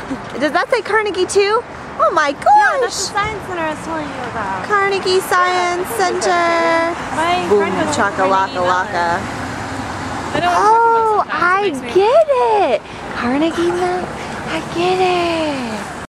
Does that say Carnegie too? Oh my gosh! Yeah, that's the science center I was telling you about. Carnegie Science Center. Boom chakalaka laka. Oh, I get it. Carnegie Mellon. I get it.